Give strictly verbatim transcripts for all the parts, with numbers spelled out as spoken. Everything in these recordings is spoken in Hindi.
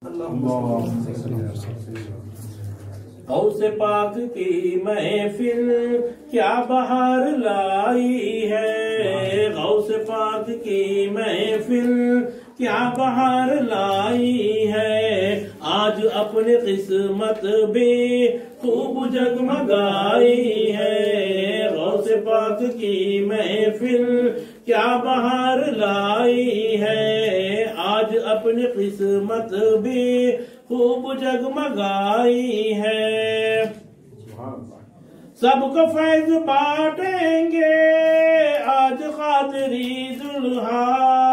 गौसे पाक की महफिल क्या बहार लाई है। गौसे पाक की महफिल क्या बहार लाई है। आज अपने किस्मत भी खूब जगमगाई है। गौसे पाक की महफिल क्या बहार लाई है। आज अपनी किस्मत भी खूब जगमगाई है। सबको फैज बांटेंगे आज खादरी दुल्हा।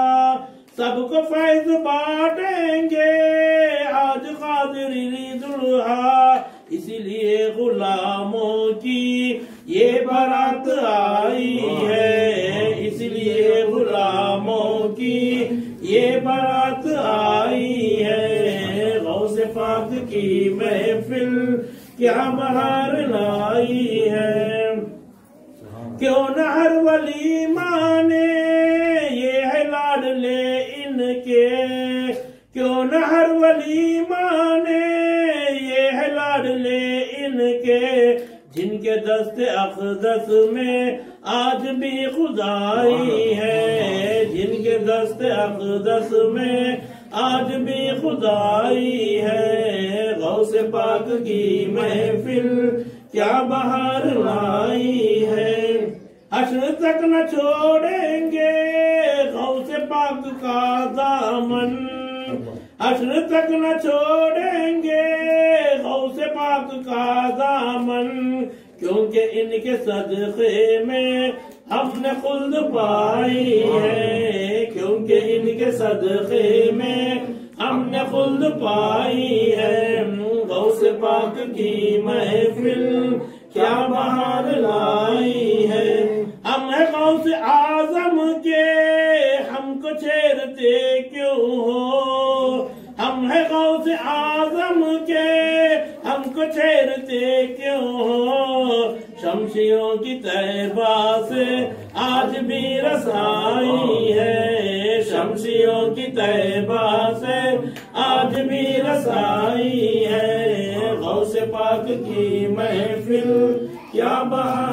सबको फैज बांटेंगे आज खादरी दुल्हा। इसीलिए गुलामों की ये बारात आई है। इसलिए गुलामों की ये बारात आई है। गौसे पाक की महफिल क्या बहार लाई है। क्यों न हर वली माने ये है लाडले इनके। क्यों न हर वली माने ये है लाडले इनके। जिनके दस्ते अक़दस में आज भी खुदाई है। जिनके दस्ते अक़दस में आज भी खुदाई है। गौसे पाक की महफिल क्या बहार लाई है। हश्र तक न छोड़ेंगे गौसे पाक का दामन। हश्र तक न छोड़ेंगे गौसे पाक का दामन। क्योंकि इनके सदक़े में हमने खुल्द पाई है। क्योंकि इनके सदक़े में हमने खुल्द पाई है। गौसे पाक की महफिल क्या बहार लाई है। हम है गौसे आज़म के हमको छेड़ते क्यों हो। हम है गौसे आज़म के हमको छेड़ते क्यों हो। शमशियों की तैबा से आज भी रसाई है। शमशियों की तैबा से आज भी रसाई है। गौसे पाक की महफिल क्या बहार